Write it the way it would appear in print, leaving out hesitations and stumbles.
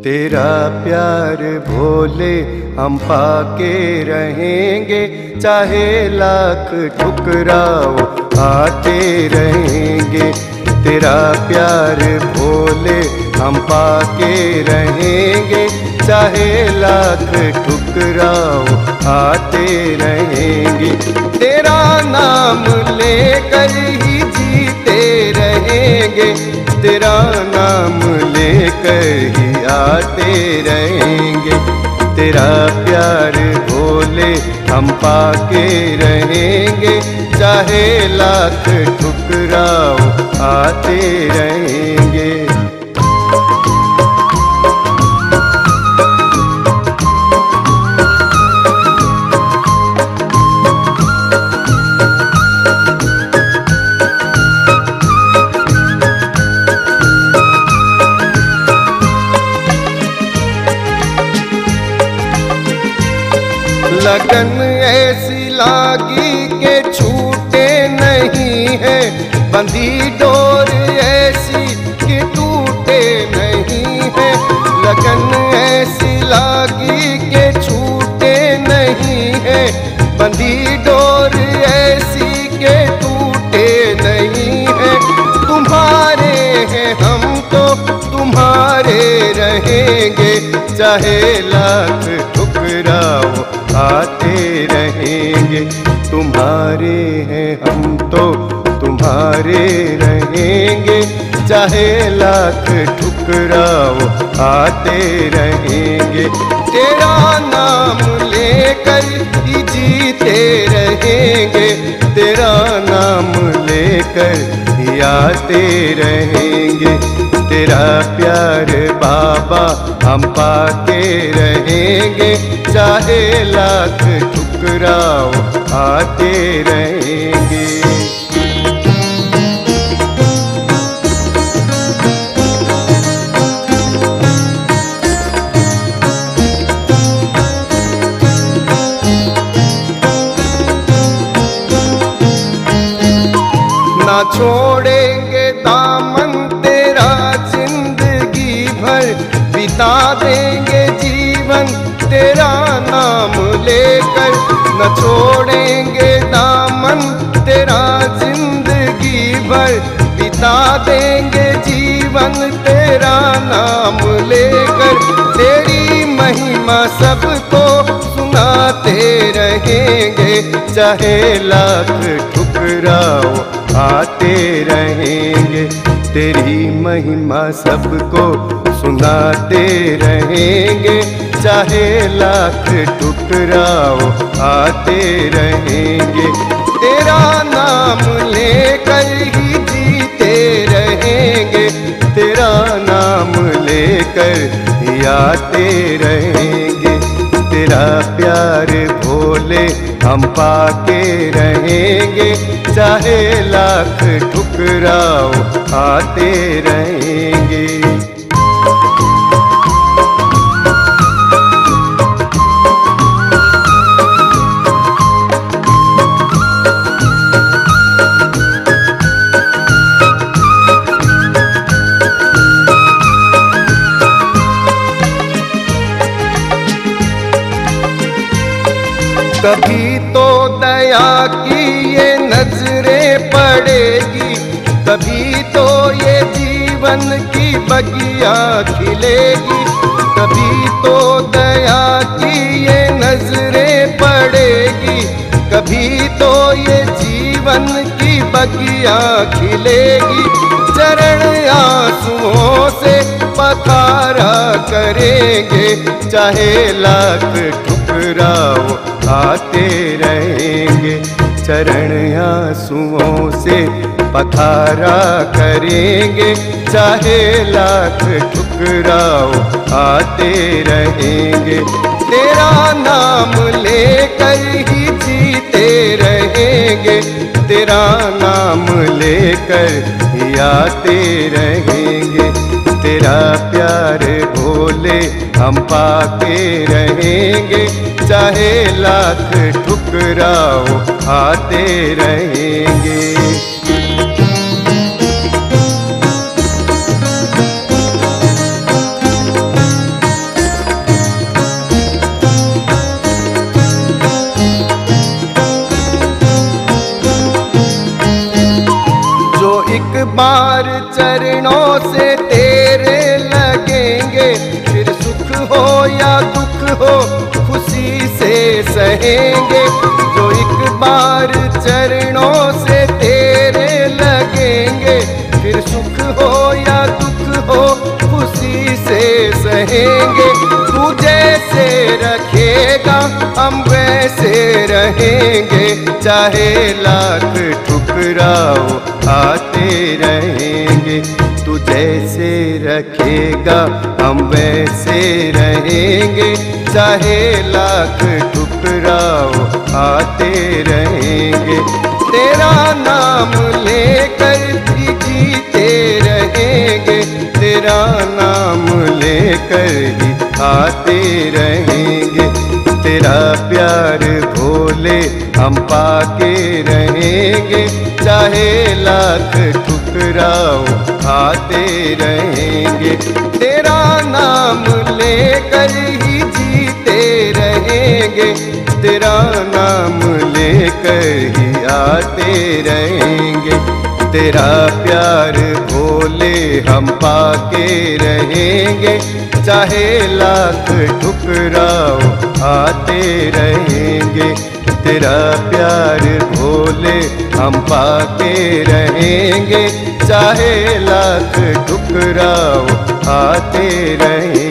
तेरा प्यार भोले हम पाके रहेंगे, चाहे लाख ठुकराओ आते रहेंगे। तेरा प्यार भोले हम पाके रहेंगे, चाहे लाख ठुकराओ आते रहेंगे। तेरा नाम लेकर ही जीते रहेंगे, तेरा नाम लेकर ही आते रहेंगे। तेरा प्यार भोले हम पाके रहेंगे, चाहे लाख ठुकराओ आते रहेंगे। लगन ऐसी लागी के छूटे नहीं है, बंधी डोर ऐसी कि टूटे नहीं है। लगन ऐसी लागी के छूटे नहीं है, बंधी डोर ऐसी के टूटे नहीं है। तुम्हारे हैं हम तो तुम्हारे रहेंगे, चाहे लाख ठुकराओ आते रहेंगे। तुम्हारे हैं हम तो तुम्हारे रहेंगे, चाहे लाख ठुकराओ आते रहेंगे। तेरा नाम लेकर ही जीते रहेंगे, तेरा नाम लेकर ही आते रहेंगे। तेरा प्यार बाबा हम पाके रहेंगे, चाहे लाख ठुकराओ आते रहेंगे। ना छोड़ेंगे दामन तेरा जिंदगी भर, बिता देंगे जीवन तेरा नाम लेकर। न छोड़ेंगे दामन तेरा जिंदगी भर, बिता देंगे जीवन तेरा नाम लेकर। तेरी महिमा सबको सुनाते रहेंगे, चाहे लाख ठुकराओ आते रहेंगे। तेरी महिमा सबको सुनाते रहेंगे, चाहे लाख ठुकराओ आते रहेंगे। तेरा नाम लेकर ही जीते रहेंगे, तेरा नाम लेकर ही आते रहेंगे। तेरा प्यार भोले हम पाके रहेंगे, चाहे लाख ठुकराओ आते रहेंगे। कभी तो दया की ये नजरें पड़ेगी, कभी तो ये जीवन की बगिया खिलेगी। कभी तो दया की ये नजरें पड़ेगी, कभी तो ये जीवन की बगिया खिलेगी। चरण आंसुओं से पखारा करेंगे, चाहे लाख ठुकराओ आते रहेंगे। चरण आंसुओं से पखारा करेंगे, चाहे लाख ठुकराओ आते रहेंगे। तेरा नाम लेकर ही जीते रहेंगे, तेरा नाम लेकर ही आते रहेंगे। तेरा प्यार भोले हम पाके रहेंगे, चाहे लाख ठुकराओ आते रहेंगे। हम वैसे रहेंगे, चाहे लाख ठुकराओ आते रहेंगे। तू जैसे रखेगा हम वैसे रहेंगे, चाहे लाख ठुकराओ आते रहेंगे। तेरा नाम लेकर ही जीते रहेंगे, तेरा नाम लेकर ही आते रहेंगे। तेरा प्यार भोले हम पाके रहेंगे, चाहे लाख ठुकराओ आते रहेंगे। तेरा नाम लेकर ही जीते रहेंगे, तेरा नाम लेकर ही आते रहेंगे। तेरा प्यार भोले हम पाके रहेंगे, चाहे लाख ठुकराओ आते रहेंगे। तेरा प्यार भोले हम पाके रहेंगे, चाहे लाख ठुकराओ आते रहेंगे।